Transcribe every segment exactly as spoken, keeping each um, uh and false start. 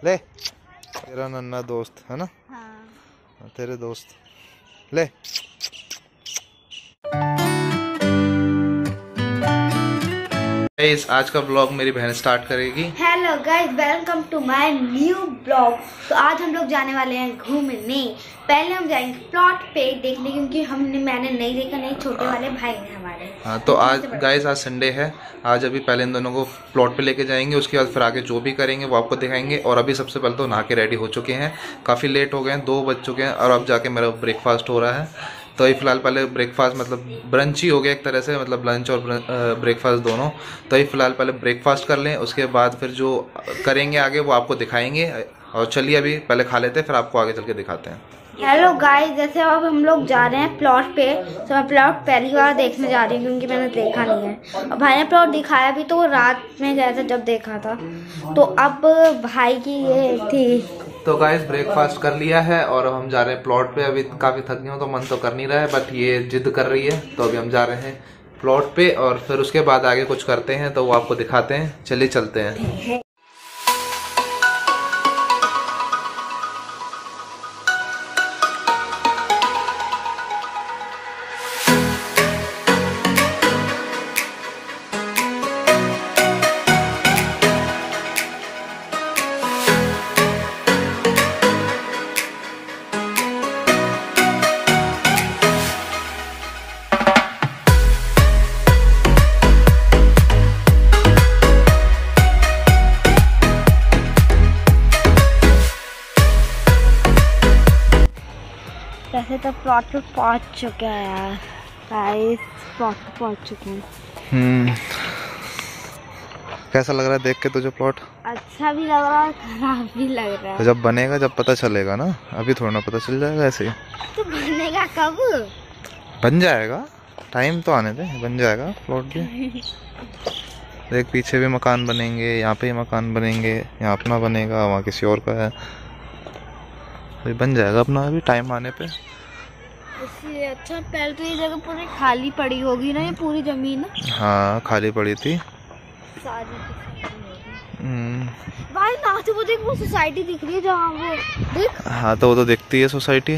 ले, तेरा नन्ना दोस्त है ना। हाँ। तेरे दोस्त ले। गाइस आज का ब्लॉग मेरी बहन स्टार्ट करेगी। Hello guys, welcome to my new blog. तो आज हम लोग जाने वाले हैं घूमने। पहले हम जाएंगे प्लॉट पे देखने, क्योंकि हमने मैंने नहीं देखा, नहीं छोटे वाले भाई हैं हमारे। हाँ तो आज गाइस आज संडे है। आज अभी पहले इन दोनों को प्लॉट पे लेके जाएंगे, उसके बाद फिर आगे जो भी करेंगे वो आपको दिखाएंगे। और अभी सबसे पहले तो नहा के रेडी हो चुके हैं, काफ़ी लेट हो गए हैं, दो बज चुके हैं और अब जाके मेरा ब्रेकफास्ट हो रहा है। तो ये फिलहाल पहले ब्रेकफास्ट मतलब ब्रंच ही हो गया एक तरह से, मतलब लंच और ब्रेकफास्ट दोनों। तो ये फिलहाल पहले ब्रेकफास्ट कर लें, उसके बाद फिर जो करेंगे आगे वो आपको दिखाएंगे। और चलिए अभी पहले खा लेते हैं, फिर आपको आगे चल के दिखाते हैं। हेलो गाइस, जैसे अब हम लोग जा रहे हैं प्लॉट पे। तो मैं प्लॉट पहली बार देखने जा रही हूँ, क्योंकि मैंने देखा नहीं है। और भाई ने प्लॉट दिखाया भी तो वो रात में गया था जब देखा था। तो अब भाई की ये थी। तो गाइस ब्रेकफास्ट कर लिया है और हम जा रहे हैं प्लॉट पे। अभी काफ़ी थक गए हो तो मन तो कर नहीं रहा है, बट ये जिद कर रही है, तो अभी हम जा रहे हैं प्लॉट पे। और फिर उसके बाद आगे कुछ करते हैं तो वो आपको दिखाते हैं। चलिए चलते हैं। वैसे तो प्लॉट पे पहुंच चुके हैं यार। गाइस प्लॉट पे पहुंच चुके हैं। हम्म कैसा लग रहा है देख के तुझे प्लॉट? अच्छा भी लग रहा है, खराब भी लग रहा है। तो जब बनेगा जब पता चलेगा ना, अभी थोड़ा ना पता चल जाएगा ऐसे ही। तो बनेगा कब? बन जाएगा, टाइम तो आने दे, बन जाएगा प्लॉट भी। देख पीछे भी मकान बनेंगे, यहाँ पे ही मकान बनेंगे, यहाँ अपना बनेगा, वहाँ किसी और का है। अभी बन जाएगा अपना, अभी टाइम आने पे। इसलिए अच्छा, पहले तो ये जगह पूरी खाली पड़ी होगी ना, ये पूरी जमीन। हाँ खाली पड़ी थी सारी। हम्म भाई ना तो वो देख, वो सोसाइटी दिख रही है जहाँ वो देख। हाँ तो वो तो दिखती है सोसाइटी।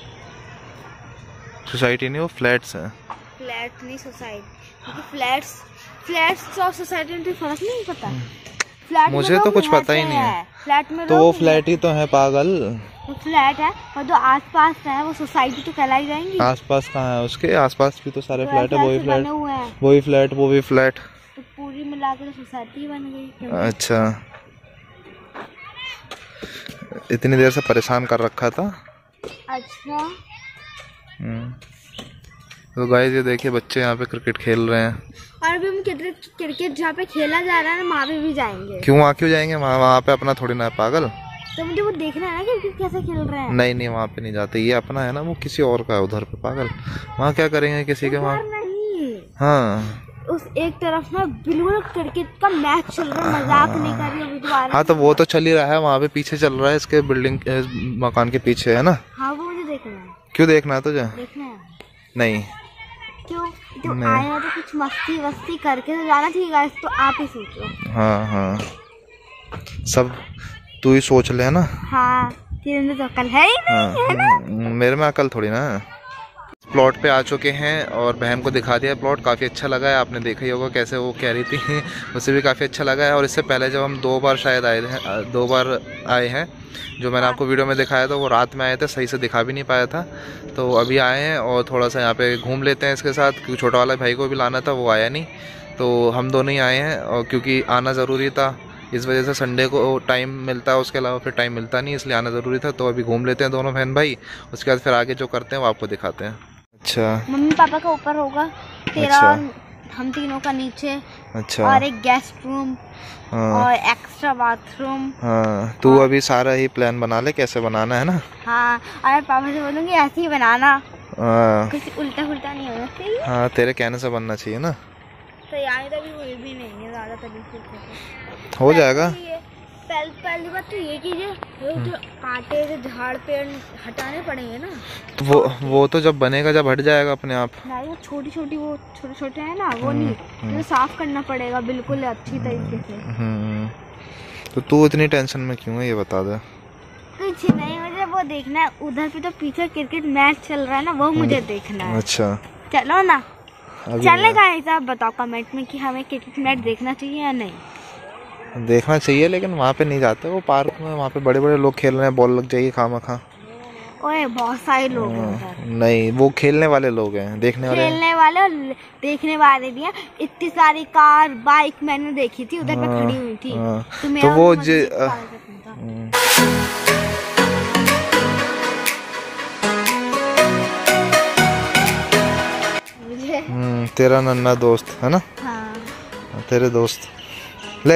सोसाइटी नहीं, वो फ्लैट्स हैं। फ्लैट नहीं सोसाइटी, क्योंकि फ्लैट्स फ्लैट्स और सोसाइटी में फर्क नहीं पता। फ्लैट मुझे तो कुछ पता ही नहीं है। फ्लैट में तो वो फ्लैट ही तो है पागल। तो फ्लैट है, और जो आसपास है वो सोसाइटी तो कहलाई जाएंगी। आसपास कहाँ है? उसके आसपास भी तो सारे फ्लैट है। वही फ्लैट, है। वही फ्लैट, वो भी फ्लैट। तो पूरी मिला के सोसाइटी बन गई। अच्छा, इतनी देर से परेशान कर रखा था। अच्छा तो गाइस ये देखिए बच्चे यहाँ पे क्रिकेट खेल रहे हैं। और अभी हम क्रिकेट क्रिकेट जहाँ पे खेला जा रहा है ना, वहाँ पे भी जाएंगे। क्यों वहाँ क्यों जाएंगे? वहाँ वहाँ पे अपना थोड़ी ना है पागल। तो मुझे वो देखना है ना क्रिकेट कैसे खेल रहे हैं। नहीं नहीं वहाँ पे नहीं जाते, ये अपना है ना, वो किसी और का है उधर पे पागल। वहाँ क्या करेंगे किसी के वहाँ? नहीं, हाँ उस एक तरफ ना बिल्कुल क्रिकेट का मैच चल रहा है, मजाक नहीं कर रही अभी। हाँ तो वो तो चल ही रहा है, वहाँ पे पीछे चल रहा है, इसके बिल्डिंग मकान के पीछे है ना। हाँ वो मुझे देखना है। क्यों देखना है तुझे? देखना है। नहीं क्यों? तो आए हो तो कुछ मस्ती वस्ती करके तो जाना चाहिए गाइस, तो आप ही सोचो। हाँ हाँ सब तू ही सोच ले ना। हाँ तेरे तो अकल है ही नहीं, है ना? मेरे में अकल थोड़ी ना है। प्लॉट पे आ चुके हैं और बहन को दिखा दिया प्लॉट, काफ़ी अच्छा लगा है। आपने देखा ही होगा कैसे वो कह रही थी, उससे भी काफ़ी अच्छा लगा है। और इससे पहले जब हम दो बार शायद आए थे, दो बार आए हैं, जो मैंने आपको वीडियो में दिखाया था वो रात में आए थे, सही से दिखा भी नहीं पाया था। तो अभी आए हैं और थोड़ा सा यहाँ पे घूम लेते हैं इसके साथ, क्योंकि छोटा वाला भाई को भी लाना था, वो आया नहीं, तो हम दोनों ही आए हैं। और क्योंकि आना ज़रूरी था, इस वजह से संडे को टाइम मिलता है, उसके अलावा फिर टाइम मिलता नहीं, इसलिए आना ज़रूरी था। तो अभी घूम लेते हैं दोनों बहन भाई, उसके बाद फिर आगे जो करते हैं वो आपको दिखाते हैं। अच्छा, मम्मी पापा का ऊपर होगा, तेरा अच्छा। हम तीनों का नीचे। अच्छा, और एक गेस्ट रूम। हाँ। और एक्स्ट्रा बाथरूम। हाँ तू अभी सारा ही प्लान बना ले कैसे बनाना है ना। हाँ और पापा से बोलूँगी ऐसे ही बनाना। हाँ कुछ उल्टा पुल्टा नहीं होना चाहिए। हाँ तेरे कहने से बनना चाहिए ना। तो यार तभी हुई भी नहीं है ज़्यादा, तभी हो जाएगा। पहली पहली बात तो ये कीजिए, जो कांटे जो झाड़ पेड़ हटाने पड़ेंगे ना, तो वो वो तो जब बनेगा जब हट जाएगा अपने आप। नहीं वो छोटी छोटी वो छोटे छोटे हैं ना, वो नहीं, तो साफ करना पड़ेगा बिल्कुल अच्छी तरीके से। तो तू इतनी टेंशन में क्यों है ये बता दे। कुछ नहीं, मुझे वो देखना है, उधर पे तो पीछे क्रिकेट मैच चल रहा है ना, वो मुझे देखना है। अच्छा चलो ना, चलने का हिसाब बताओ कमेंट में कि हमें क्रिकेट मैच देखना चाहिए या नहीं। देखना चाहिए, लेकिन वहाँ पे नहीं जाते, वो पार्क में वहाँ पे बड़े बड़े लोग खेल रहे हैं, बॉल लग जाएगी खामा खा। ओए बहुत सारे लोग हैं। नहीं, वो खेलने वाले लोग हैं, देखने वाले खेलने वाले और देखने वाले भी हैं। इतनी सारी कार बाइक मैंने देखी थी उधर पे खड़ी हुई थी। तो, तो वो जे हम्म तेरा नन्ना दोस्त है ना। हाँ। तेरे दोस्त ले,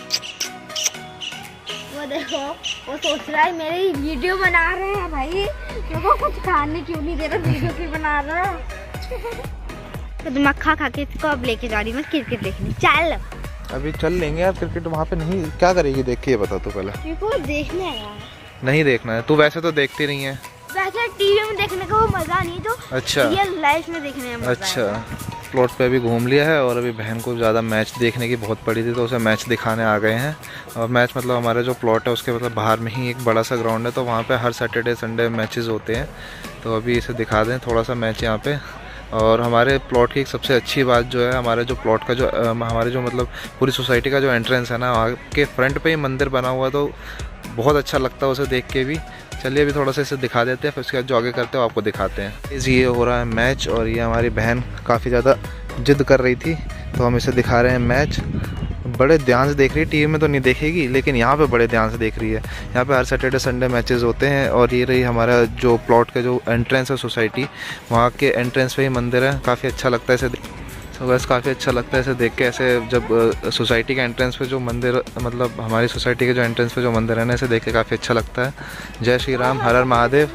वो देखो, वो सोच रहा है मेरी वीडियो बना रहे हैं भाई, मेरे को कुछ खाने क्यों नहीं दे रहा, वीडियो क्यों बना रहा है। तो दिमाग खा खा के इसको अब लेके जा रही हूँ क्रिकेट देखने। चल अभी चल लेंगे यार क्रिकेट। वहाँ पे नहीं, क्या करेगी देख के ये बता तू पहले। मेरे को देखना है यार। नहीं देखना है, तू वैसे तो देखती नहीं है। वैसे टीवी में देखने का वो मजा नहीं, तो अच्छा रियल लाइफ में देखने में मजा। अच्छा, प्लॉट पे अभी घूम लिया है और अभी बहन को ज़्यादा मैच देखने की बहुत पड़ी थी, तो उसे मैच दिखाने आ गए हैं। और मैच मतलब हमारे जो प्लॉट है उसके मतलब बाहर में ही एक बड़ा सा ग्राउंड है, तो वहाँ पे हर सैटरडे संडे मैचेस होते हैं। तो अभी इसे दिखा दें थोड़ा सा मैच यहाँ पे। और हमारे प्लॉट की एक सबसे अच्छी बात जो है, हमारे जो प्लॉट का जो आ, हमारे जो मतलब पूरी सोसाइटी का जो एंट्रेंस है ना, वहाँ के फ्रंट पे ही मंदिर बना हुआ, तो बहुत अच्छा लगता है उसे देख के भी। चलिए अभी थोड़ा सा इसे दिखा देते हैं, फिर उसके बाद जो आगे करते हैं आपको दिखाते हैं। ये हो रहा है मैच, और ये हमारी बहन काफ़ी ज़्यादा जिद कर रही थी, तो हम इसे दिखा रहे हैं मैच। बड़े ध्यान से देख रही है, टीवी में तो नहीं देखेगी, लेकिन यहाँ पे बड़े ध्यान से देख रही है। यहाँ पे हर सैटरडे संडे मैचेस होते हैं। और ये रही हमारा जो प्लॉट का जो एंट्रेंस है सोसाइटी, वहाँ के एंट्रेंस पे ही मंदिर है। काफ़ी अच्छा लगता है इसे, तो बस काफ़ी अच्छा लगता है इसे देख के। ऐसे जब सोसाइटी के एंट्रेंस पे जो मंदिर, मतलब हमारी सोसाइटी के जो एंट्रेंस पे जो मंदिर है ना, इसे देख के काफ़ी अच्छा लगता है। जय श्री राम, हर हर महादेव।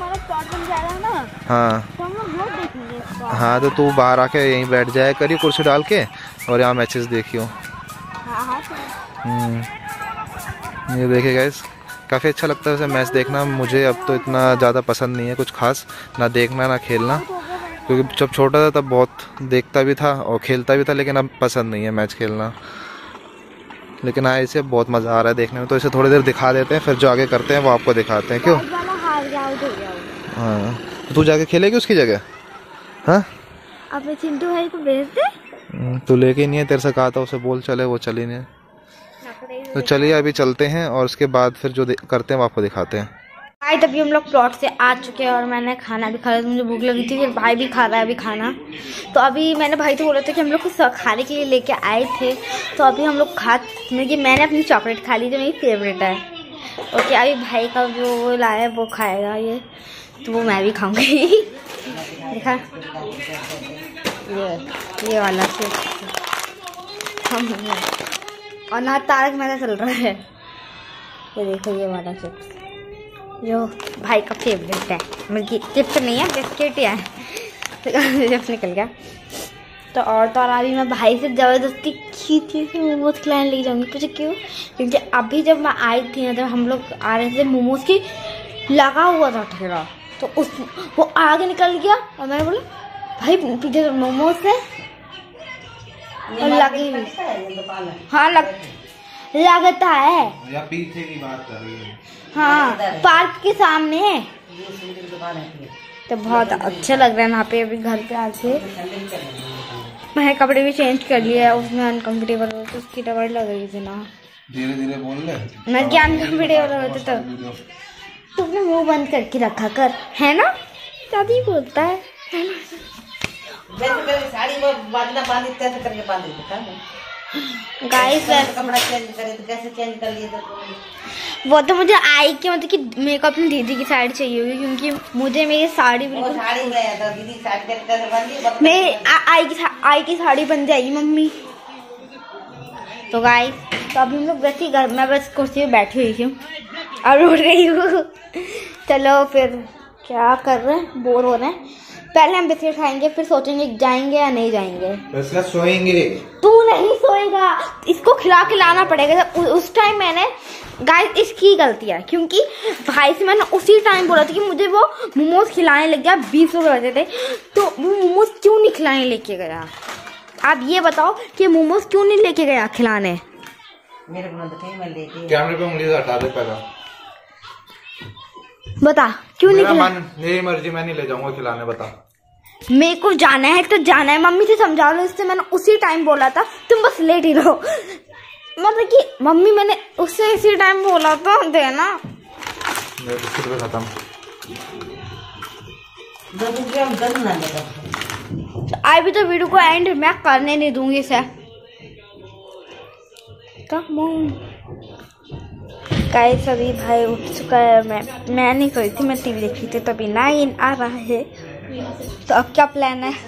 हाँ हाँ, तो तू बाहर आके यहीं बैठ जाया करियो कुर्सी डाल के, और यहाँ मैचेस देखियो। ये देखिए गाइस, काफ़ी अच्छा लगता है वैसे मैच देखना। मुझे अब तो इतना ज़्यादा पसंद नहीं है कुछ खास, ना देखना ना खेलना, क्योंकि जब छोटा था तब बहुत देखता भी था और खेलता भी था, लेकिन अब पसंद नहीं है मैच खेलना। लेकिन हाँ, इसे बहुत मज़ा आ रहा है देखने में, तो इसे थोड़ी देर दिखा देते हैं, फिर जो आगे करते हैं वो आपको दिखाते हैं। क्यों? हाँ, तो तू जाके खेलेगी उसकी जगह? हाँ, अब चिंटू भाई को भेज दे। तू लेके नहीं है, तेरे से कहा था उसे बोल चले, वो चली नहीं। तो चलिए अभी चलते हैं, और उसके बाद फिर जो करते हैं वो आपको दिखाते हैं। भाई तभी हम लोग प्लॉट से आ चुके हैं, और मैंने खाना भी खा लिया, मुझे भूख लगी थी, फिर भाई भी खा रहा है अभी खाना। तो अभी मैंने भाई तो बोला था कि हम लोग कुछ खाने के लिए लेके आए थे, तो अभी हम लोग खा, मैंने अपनी चॉकलेट खा ली जो मेरी फेवरेट है। ओके, अभी भाई का जो वो लाया है वो खाएगा ये, तो वो मैं भी खाऊंगी। देखा ये ये वाला हम, और ना तारक मेहता चल रहा है। ये देखो ये वाला चिप्स जो भाई का फेवरेट है, मतलब चिप्स नहीं है, बिस्किट ही है। चिप्स निकल गया। तो और तो और अभी मैं भाई से ज़बरदस्ती खींच के मोमोज खिलाने ले जाऊँगी। पूछे क्यों? क्योंकि अभी जब मैं आई थी ना, जब हम लोग आ रहे थे, मोमोज की लगा हुआ था ठेला, तो उस वो आगे निकल गया, और मैंने बोला भाई पीछे तो मोमोज है, और लगी हाँ लग लगता है, या पीछे की बात कर रही है? हाँ, पार्क के सामने है, तो बहुत अच्छा लग रहा है वहाँ पे। अभी घर पे आके मैंने कपड़े भी चेंज कर लिए है, उसमें अनकम्फर्टेबल हो, तो उसकी डबल लग रही थी ना। धीरे धीरे बोल ले, मैं क्या अनकम्फर्टेबल होती, तो तुमने मुंह बंद करके रखा कर, है ना? ज्यादा ही बोलता है, है ना? साड़ी में बांधना बांधी कैसे करके बांधी गाइस, कपड़ा चेंज करे तो कैसे चेंज कर लिए? तो वो तो मुझे आई के मतलब कि मेरे को अपनी दीदी की साड़ी चाहिए होगी, क्योंकि मुझे मेरी साड़ी बिल्कुल साड़ी में तो दीदी साड़ी कैसे बांधी, मेरी आई की आई की साड़ी बन जाएगी मम्मी। तो गाइस, तो अभी हम लोग वैसे ही घर में बस कुर्सी में बैठी हुई हूँ और उठ गई हूँ। चलो फिर क्या कर रहे हैं, बोर हो रहे हैं। पहले हम बिस्किट खाएंगे, फिर सोचेंगे जाएंगे या नहीं जाएंगे। सोएंगे? तू नहीं सोएगा, इसको खिला के लाना पड़ेगा। उ, उस टाइम मैंने गाइस इसकी गलती है, क्योंकि भाई से मैंने उसी टाइम बोला था कि मुझे वो मोमोज खिलाने लग गया, बीस रुपए बचे थे, तो वो मोमोज क्यों नहीं खिलाने लेके गया? आप ये बताओ कि मोमोज क्यों नहीं लेके गया खिलाने? मेरे को तो मैं लेके कैमरे पे उंगली से हटा दे पहले। बता क्यों नहीं मेरा खिला? मन, मेरी मर्जी, मैं नहीं ले जाऊंगा खिलाने। बता। मेरे को जाना है तो जाना है, मम्मी से समझा लो। इससे मैंने उसी टाइम बोला था तुम बस लेट ही रहो। मतलब कि मम्मी मैंने उससे इसी टाइम बोला था देना। मेरे बिस्कुट पे खत्म। अभी तो वीडियो को एंड मैं करने नहीं दूंगी इसे। गाइस अभी भाई उठ चुका है। मैं मैं नहीं करी थी, मैं टीवी देख रही थी, तभी नाइन आ रहा है। तो अब क्या प्लान है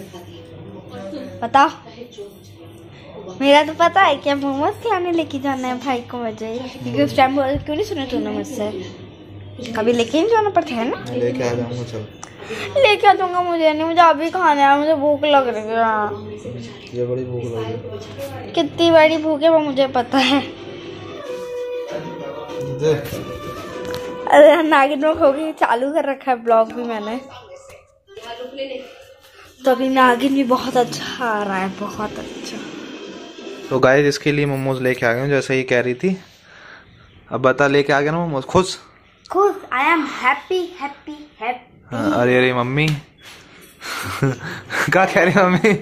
बताओ? मेरा तो पता है क्या, मोमोज खिलाने लेके जाना है भाई को मुझे, क्योंकि उस टाइम बोल क्यों नहीं सुने तूने मुझसे? कभी लेके नहीं जाना पड़ता है ना। लेके आ जाऊंगा, चल लेके आ जाऊंगा। मुझे नहीं, मुझे अभी खाना है, मुझे भूख लग रही है। ये बड़ी भूख लगी। कितनी बड़ी भूख है वो मुझे पता है। अरे नागिन में खो गई, चालू कर रखा है ब्लॉग भी मैंने। तो अभी नागिन भी बहुत अच्छा आ रहा है, बहुत अच्छा। तो गाइस इसके लिए मोमोज लेके आ गए जैसे ही कह रही थी। अब बता, लेके आ गया ना मोमोज? खुश खुश, I am happy happy happy. हाँ, अरे अरे मम्मी क्या कह रही मम्मी?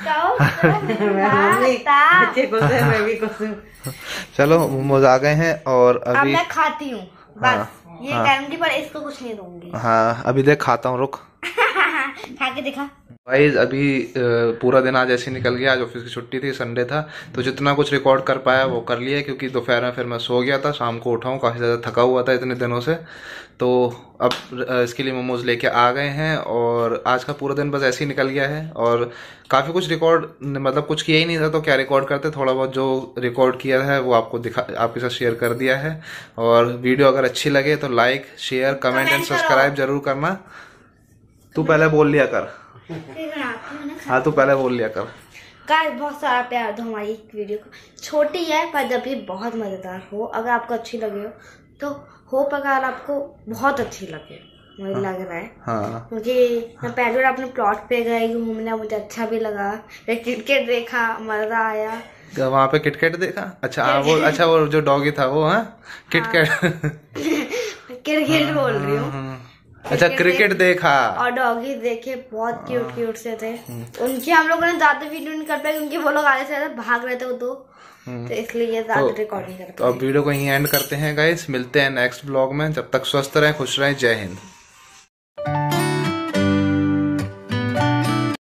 चलो मोमोज आ गए हैं और अब अभी मैं खाती हूँ बस। हाँ, ये हाँ, गारंटी पर इसको कुछ नहीं दूंगी। हाँ अभी देख खाता हूँ, रुक। खा के दिखा। गाइस अभी पूरा दिन आज ऐसे निकल गया। आज ऑफिस की छुट्टी थी, संडे था, तो जितना कुछ रिकॉर्ड कर पाया वो कर लिया, क्योंकि दोपहर में फिर मैं सो गया था, शाम को उठा हूँ, काफ़ी ज़्यादा थका हुआ था इतने दिनों से। तो अब इसके लिए मोमोज लेके आ गए हैं और आज का पूरा दिन बस ऐसे ही निकल गया है। और काफ़ी कुछ रिकॉर्ड, मतलब कुछ किया ही नहीं था तो क्या रिकॉर्ड करते, थोड़ा बहुत जो रिकॉर्ड किया है वो आपको दिखा, आपके साथ शेयर कर दिया है। और वीडियो अगर अच्छी लगे तो like share comment and subscribe जरूर करना। तू पहले बोल लिया कर। हाँ तू पहले बोल लिया कर। गाइस बहुत सारा प्यार दो हमारी वीडियो को। छोटी है पर जब भी बहुत मजेदार हो। अगर आपको अच्छी लगे हो तो होप अगर आपको बहुत अच्छी लगे, मुझे लग रहा है। हाँ। मुझे मैं पहले बार अपने प्लॉट पे गई घूमने, मुझे अच्छा भी लगा। क्रिकेट देखा, मजा आया। वहाँ पे किटकैट देखा? अच्छा हाँ वो, अच्छा वो जो डॉगी था वो, हाँ किटकैट। क्रिकेट बोल रही हूँ। अच्छा क्रिकेट देखा और डॉगी देखे, बहुत क्यूट क्यूट से थे। उनकी हम लोगों ने ज्यादा वीडियो नहीं कर पाए क्योंकि वो लोग आगे से भाग रहे थे वो दो, तो इसलिए ज्यादा रिकॉर्डिंग कर पाए। तो अब वीडियो को यहीं एंड करते हैं गाइस, मिलते हैं नेक्स्ट ब्लॉग में। जब तक स्वस्थ रहें, खुश रहें, जय हिंद।